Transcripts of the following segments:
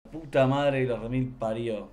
Puta madre que los remil parió.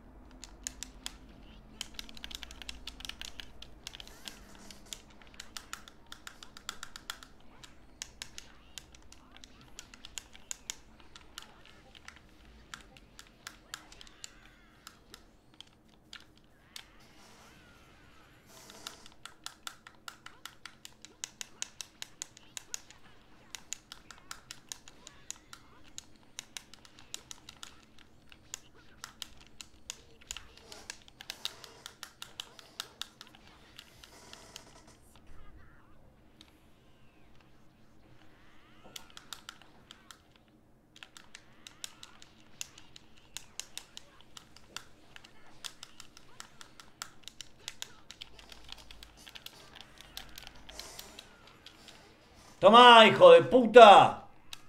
¡Toma, hijo de puta!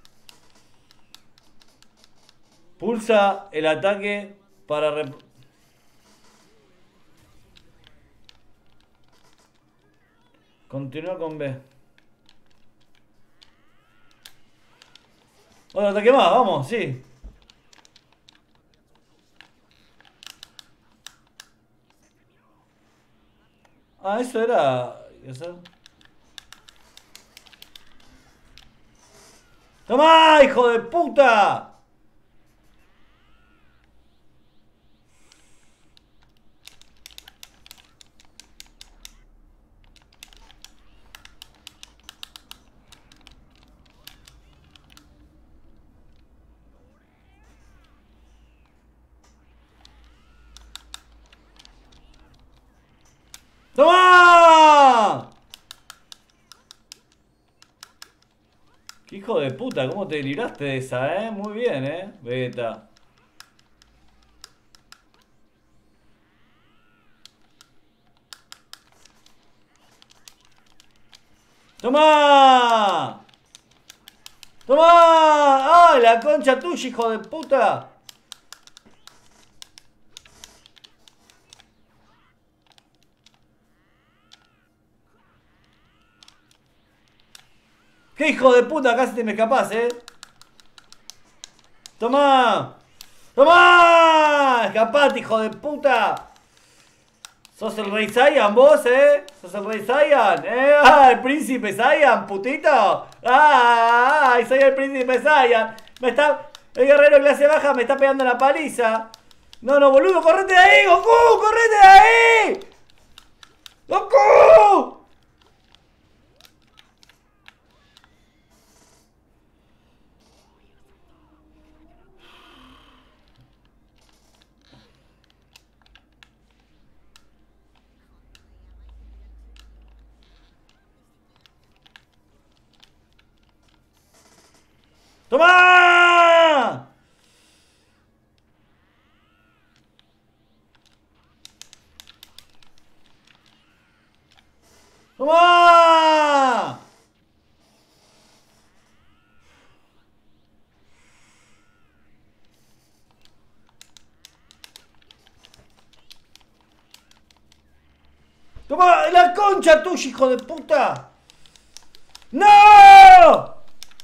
Pulsa el ataque para... Continúa con B. Otro ataque más, vamos, sí. Ah, eso era... ¡Toma, hijo de puta! ¡Toma! ¡Qué hijo de puta! ¿Cómo te libraste de esa, Muy bien, Vegeta. ¡Toma! ¡Toma! ¡Ah, la concha tuya, hijo de puta! ¡Qué hijo de puta! Casi te me escapás, ¡Toma! ¡Toma! ¡Escapate, hijo de puta! ¿Sos el rey Saiyan vos, ¿Sos el rey Saiyan? ¡Ah, el príncipe Saiyan, putito! ¡Ay, soy el príncipe Saiyan! Me está... El guerrero clase baja me está pegando la paliza. No, no, boludo, correte de ahí, Goku, correte de ahí. ¡Goku! ¡Toma! ¡Toma! ¡Toma la concha tuya, hijo de puta! ¡No!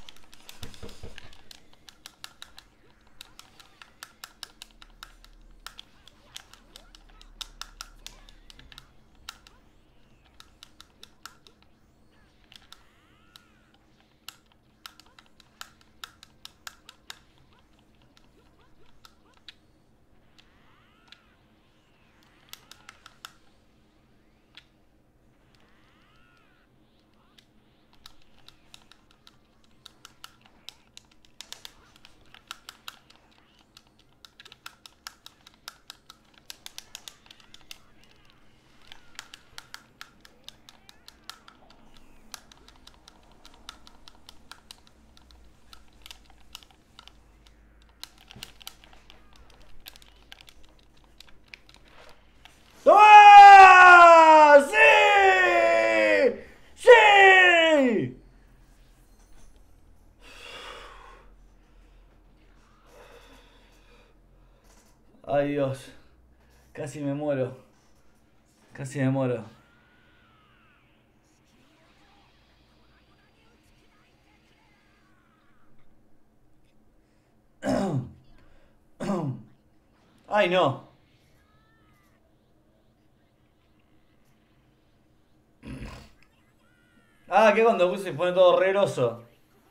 ¡Toma! ¡Sí! ¡Sí! Ay, Dios. Casi me muero. Casi me muero. Ay, no. Ah, ¿qué cuando se pone todo reroso?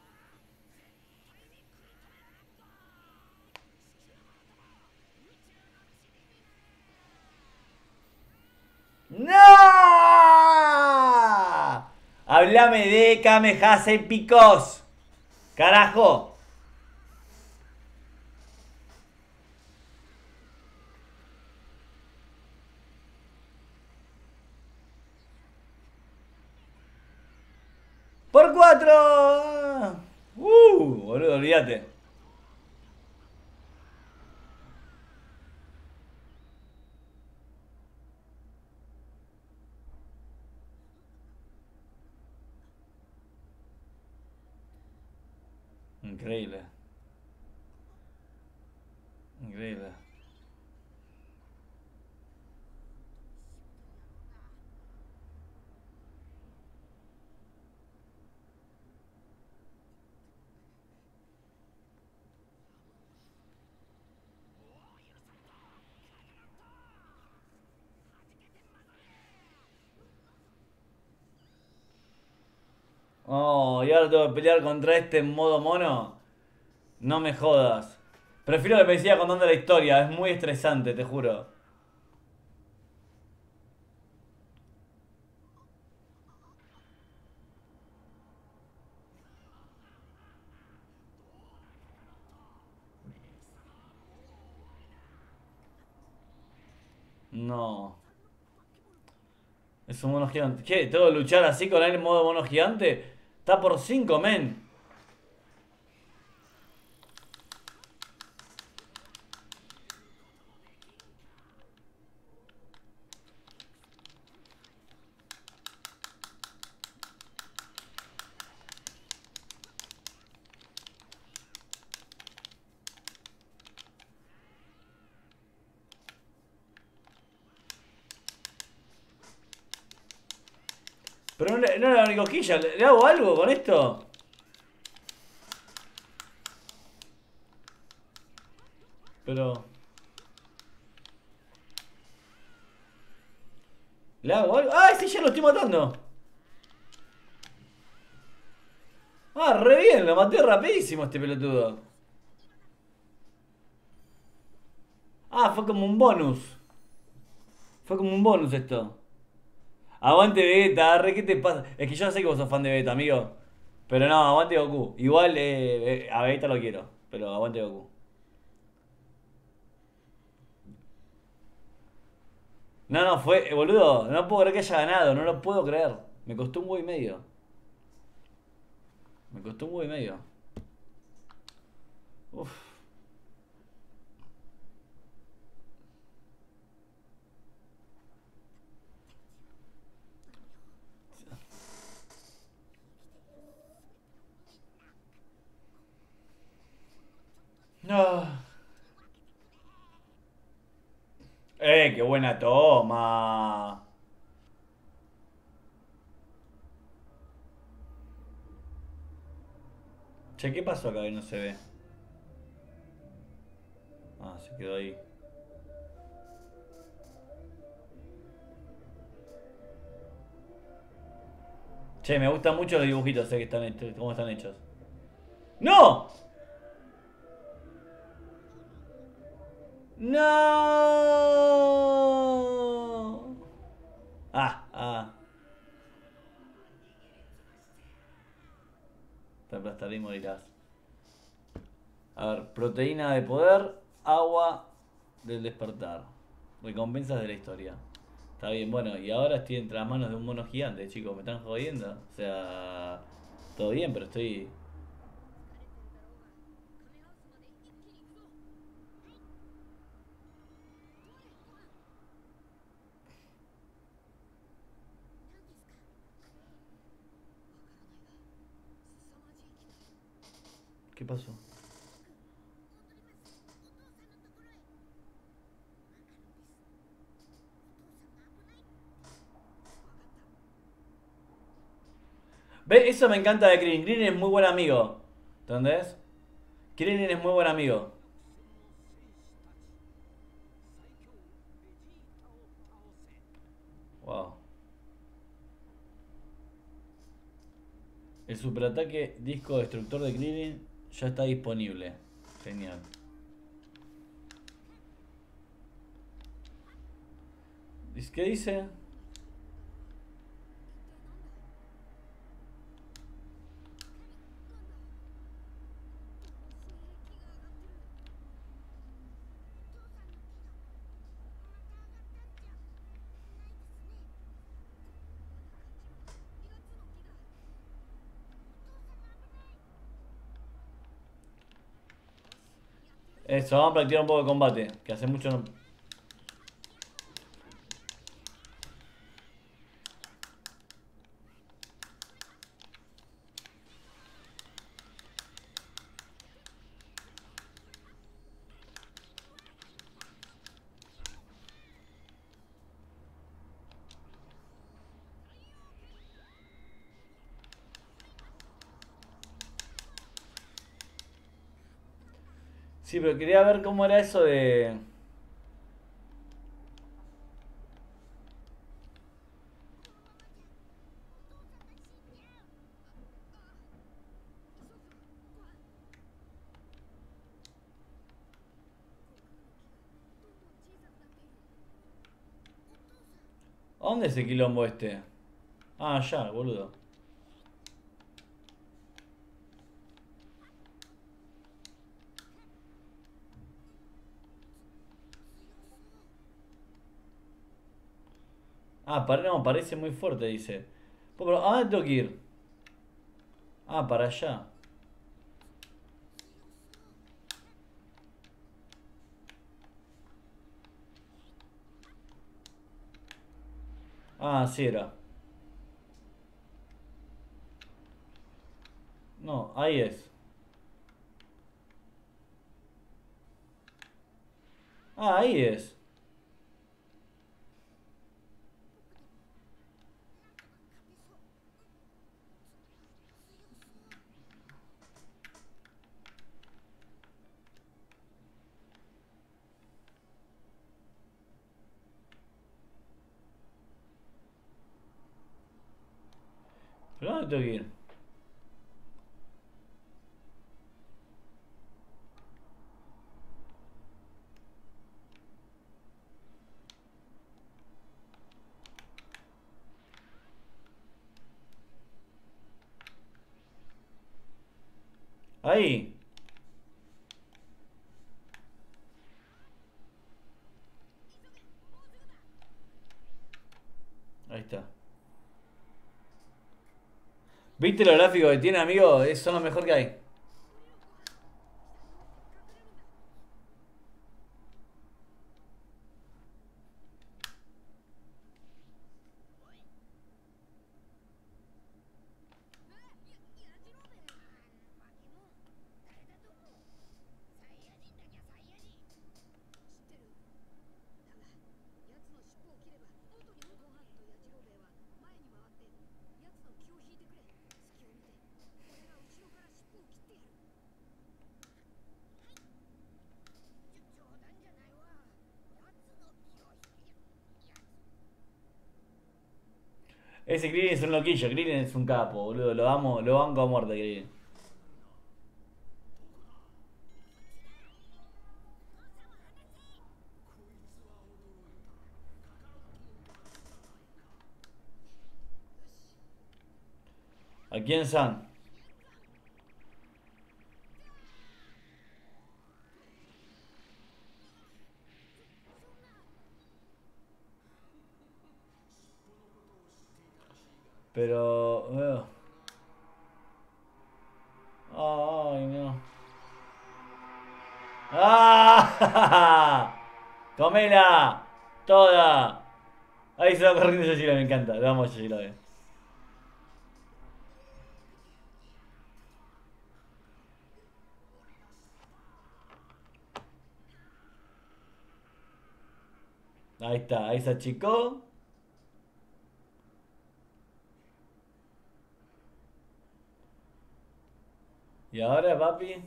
¡No! Háblame de Kamehase Picos. Carajo. Por 4. Boludo, olvídate. Increíble. Increíble. Oh, y ahora tengo que pelear contra este en modo mono. No me jodas. Prefiero que me siga contando la historia, es muy estresante, te juro. No. Es un mono gigante. ¿Qué? ¿Tengo que luchar así con él en modo mono gigante? Está por 5, men. Pero no era la única cosquilla. ¿Le hago algo con esto? Pero... ¿Le hago algo? ¡Ay, sí, ya lo estoy matando! Ah, re bien, lo maté rapidísimo este pelotudo. Ah, fue como un bonus. Fue como un bonus esto. Aguante Vegeta, re, ¿qué te pasa? Es que yo no sé que vos sos fan de Vegeta, amigo. Pero no, aguante Goku. Igual a Vegeta lo quiero, pero aguante Goku. No, no, fue, boludo, no puedo creer que haya ganado, no lo puedo creer. Me costó un huevo y medio. Me costó un huevo y medio. Uf. No. Qué buena toma. Che, ¿qué pasó acá que no se ve? Ah, se quedó ahí. Che, me gustan mucho los dibujitos, sé que están hechos, cómo están hechos. ¡No! ¡No! Ah, ah. Te aplastaré y morirás. A ver, proteína de poder, agua del despertar. Recompensas de la historia. Está bien, bueno, y ahora estoy entre las manos de un mono gigante, chicos, me están jodiendo. O sea, todo bien, pero estoy... ¿Qué pasó? ¿Ves? Eso me encanta de Krillin. Krillin es muy buen amigo. ¿Entendés? Krillin es muy buen amigo. El superataque disco destructor de Krillin ya está disponible. Genial. ¿Qué dice? Eso, vamos a practicar un poco de combate. Que hace mucho no... Sí, pero quería ver cómo era eso de... ¿A dónde es el quilombo este? Ah, ya, boludo. Ah, no, parece muy fuerte, dice. Pero, ¿a dónde tengo que ir? Ah, para allá. Ah, sí era. No, ahí es. Ah, ahí es. ¿Pero dónde tengo que ir? Ahí. Ahí está. ¿Viste los gráficos que tiene, amigo? Son lo mejor que hay. Ese Krillin es un loquillo, Krillin es un capo, boludo. Lo amo, lo banco a muerte, Krillin. ¿A quién San? Pero... Ay, no. ¡Ah! ¡Comela! ¡Toda! Ahí se va corriendo Yoshiro, me encanta. Lo amo a Yoshiro. Ahí está, ahí se achicó. Y ahora, papi.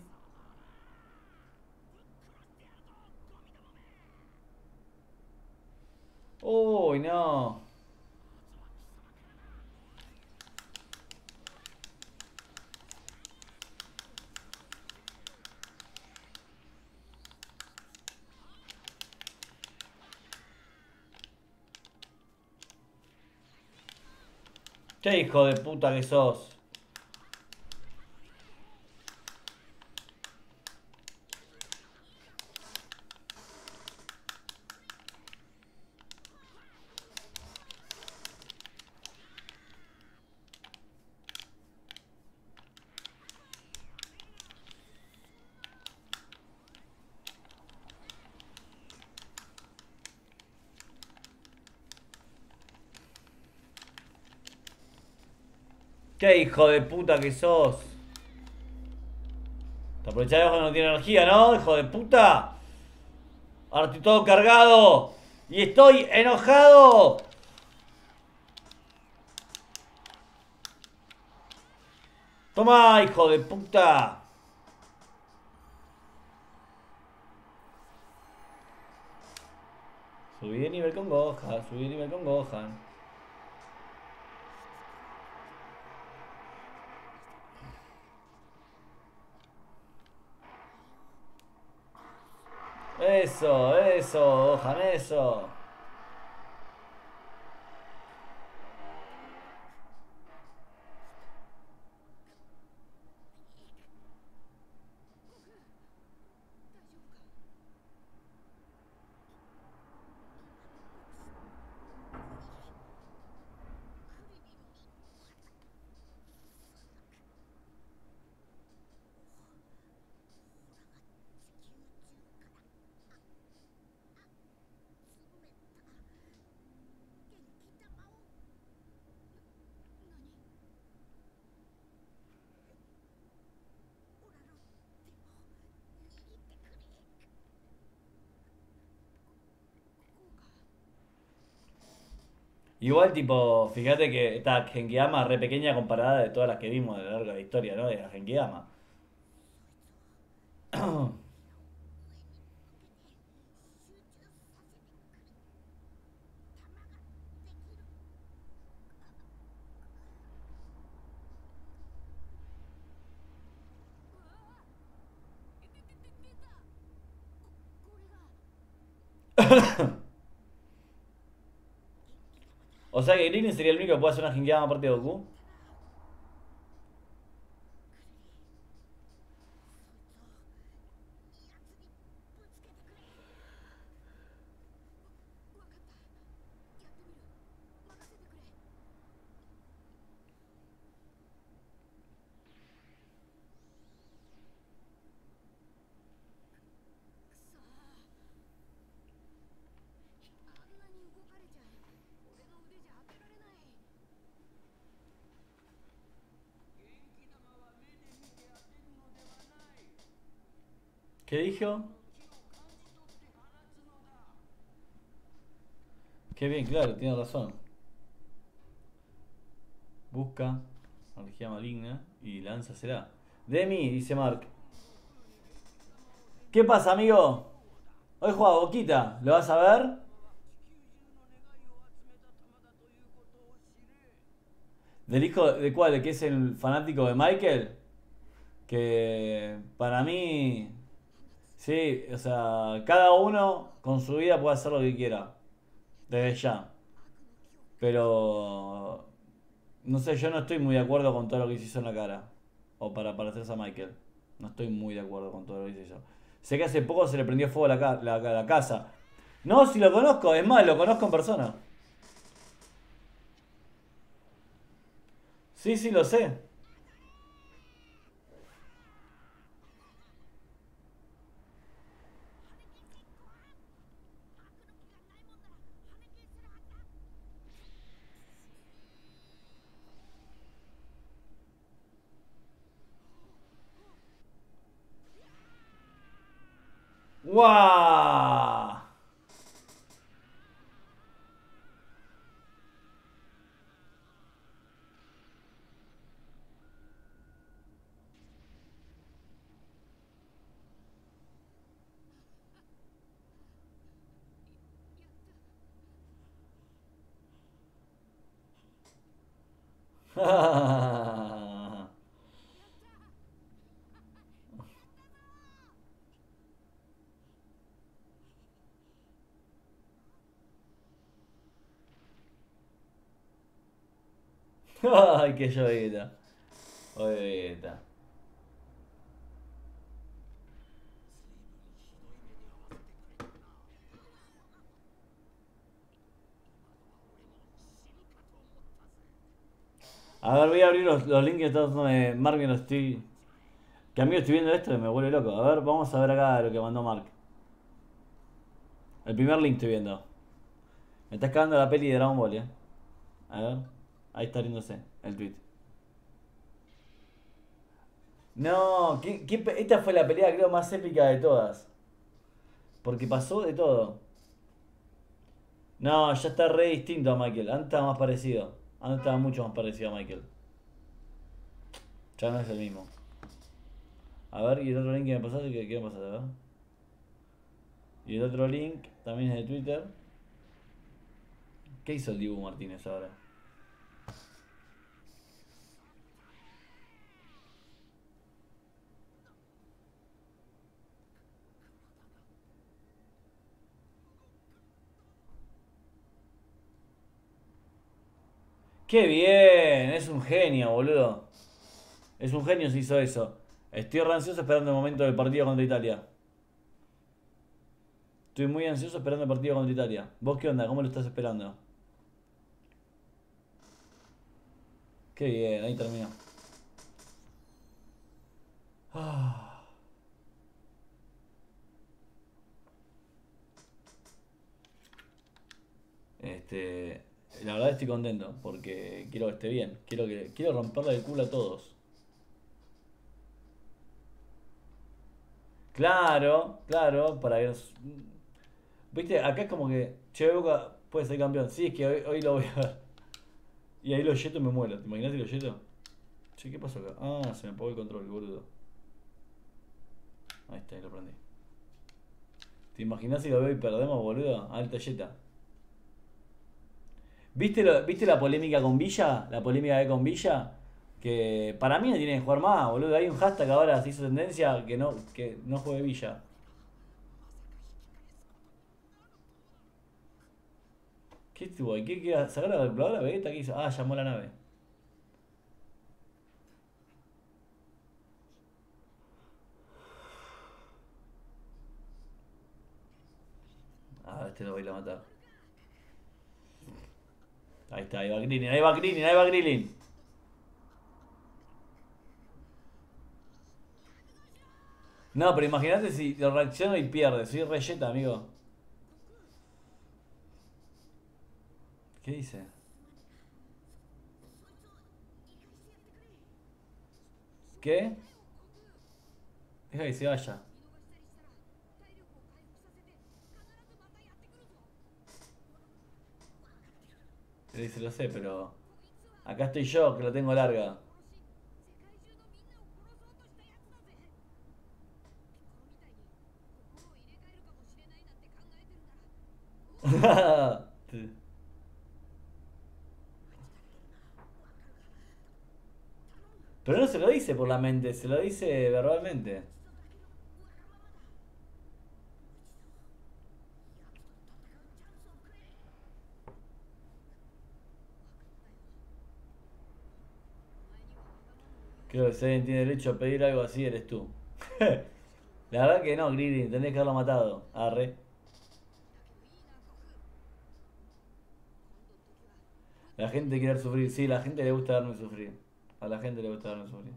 Uy, no. Qué hijo de puta que sos. Qué hijo de puta que sos. Te aprovechás de que no tiene energía, ¿no? Hijo de puta. Ahora estoy todo cargado. Y estoy enojado. Toma, hijo de puta. Subí de nivel con Gohan, subí de nivel con Gohan. Eso, Gohan, eso. Igual, tipo, fíjate que esta Genkidama es re pequeña comparada de todas las que vimos a lo largo de la historia, ¿no? De la Genkidama. O sea que Krillin sería el único que puede hacer una Genkidama aparte de Goku. ¿Qué dijo? Qué bien, claro, tiene razón. Busca energía maligna y lánzasela. Demi, dice Mark. ¿Qué pasa, amigo? Hoy juega Boquita, ¿lo vas a ver? ¿Del hijo de cuál? ¿De que es el fanático de Michael? Que para mí, sí, o sea, cada uno con su vida puede hacer lo que quiera, desde ya. Pero, no sé, yo no estoy muy de acuerdo con todo lo que se hizo en la cara. O para parecerse a Michael. No estoy muy de acuerdo con todo lo que se hizo. Sé que hace poco se le prendió fuego a la casa. No, si lo conozco, es más, lo conozco en persona. Sí, sí, lo sé. ¡Guau! Ay, qué yo Vegeta. Oye, Vegeta. A ver, voy a abrir los links que está dando Mark que no estoy. Que amigo estoy viendo esto y me vuelve loco. A ver, vamos a ver acá lo que mandó Mark. El primer link estoy viendo. Me está cagando la peli de Dragon Ball, A ver. Ahí está abriéndose el tweet. No, esta fue la pelea creo más épica de todas. Porque pasó de todo. No, ya está re distinto a Michael. Antes estaba más parecido. Antes estaba mucho más parecido a Michael. Ya no es el mismo. A ver, y el otro link que me pasaste, ¿qué me pasaste? A ver. Y el otro link también es de Twitter. ¿Qué hizo el Dibu Martínez ahora? ¡Qué bien! Es un genio, boludo. Es un genio si hizo eso. Estoy re ansioso esperando el momento del partido contra Italia. Estoy muy ansioso esperando el partido contra Italia. ¿Vos qué onda? ¿Cómo lo estás esperando? Qué bien, ahí terminó. Ah. Este, la verdad estoy contento porque quiero que esté bien. Quiero romperle el culo a todos. Claro, claro, para que viste, acá es como que Che Boca puede ser campeón. Sí, es que hoy lo voy a ver. Y ahí lo yeto y me muero. ¿Te imaginas si lo yeto? Che, ¿qué pasó acá? Ah, se me apagó el control, boludo. Ahí está, ahí lo prendí. ¿Te imaginas si lo veo y perdemos, boludo? Alta yeta. ¿Viste la polémica con Villa? La polémica que hay con Villa. Que para mí no tiene que jugar más, boludo. Hay un hashtag ahora, se hizo tendencia, que no juegue Villa. ¿Qué estuvo? ¿Qué? ¿Sacó la calculadora, Vegeta? ¿Qué hizo? Ah, llamó a la nave. Ah, este lo voy a matar. Ahí está, ahí va Krillin, ahí va Krillin, ahí va Krillin. No, pero imagínate si lo reacciona y pierde. Soy reyeta, amigo. ¿Qué dice? ¿Qué? Deja que se vaya. Le dice, lo sé, pero acá estoy yo, que lo tengo larga. Pero no se lo dice por la mente, se lo dice verbalmente. Creo que si alguien tiene derecho a pedir algo así, eres tú. La verdad que no, Green, tenés que haberlo matado. Arre. La gente quiere ver sufrir, sí, la gente le gusta verme sufrir. A la gente le gusta verme sufrir.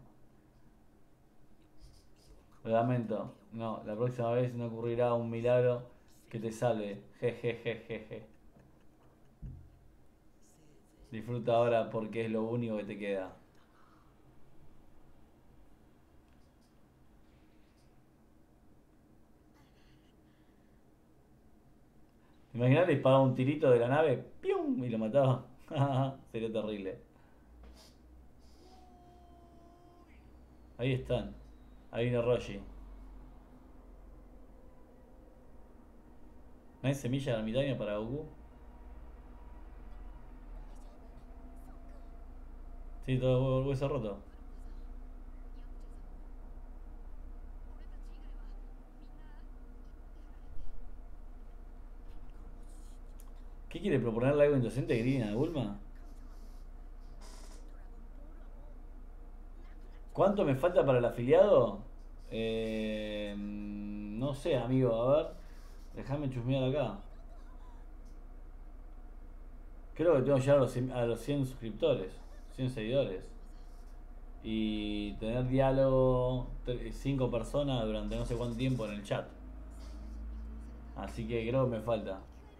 Lo lamento. No, la próxima vez no ocurrirá un milagro que te salve. Jejejejeje. Disfruta ahora porque es lo único que te queda. Imagínate disparar un tirito de la nave, ¡pium! Y lo mataba. Sería terrible. Ahí están. Ahí viene Roshi. ¿No hay semilla de ermitaño para Goku? Sí, todo hueso roto. ¿Qué quiere proponerle algo indocente a Green a Bulma? ¿Cuánto me falta para el afiliado? No sé, amigo, a ver. Déjame chusmear acá. Creo que tengo que llegar a los 100 suscriptores, 100 seguidores. Y tener diálogo 5 personas durante no sé cuánto tiempo en el chat. Así que creo que me falta.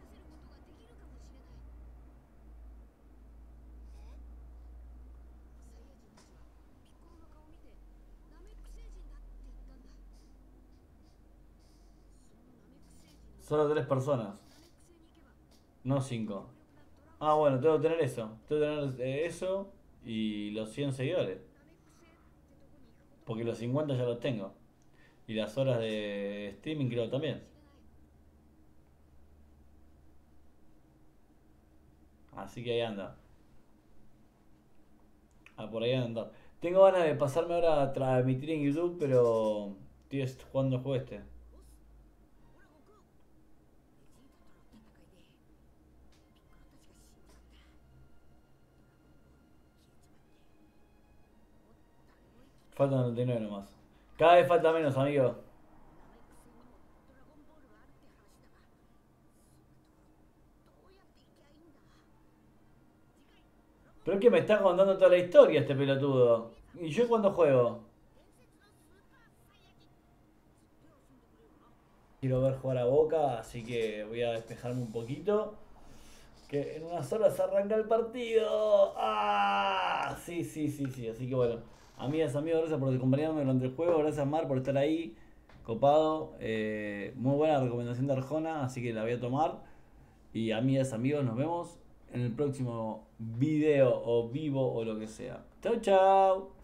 Solo 3 personas, no 5. Ah, bueno, tengo que tener eso. Tengo que tener eso y los 100 seguidores. Porque los 50 ya los tengo. Y las horas de streaming creo también. Así que ahí anda. Ah, por ahí anda. Tengo ganas de pasarme ahora a transmitir en YouTube, pero estoy jugando el juego este. Faltan 99 nomás. Cada vez falta menos, amigo. Pero es que me está contando toda la historia este pelotudo. ¿Y yo cuando juego? Quiero ver jugar a Boca, así que voy a despejarme un poquito. Que en unas horas arranca el partido. ¡Ah! Sí, sí, sí, sí. Así que bueno. Amigas, amigos, gracias por acompañarme durante el juego. Gracias, Mar, por estar ahí. Copado. Muy buena recomendación de Arjona, así que la voy a tomar. Y amigas, amigos, nos vemos en el próximo video o vivo o lo que sea. Chau, chau.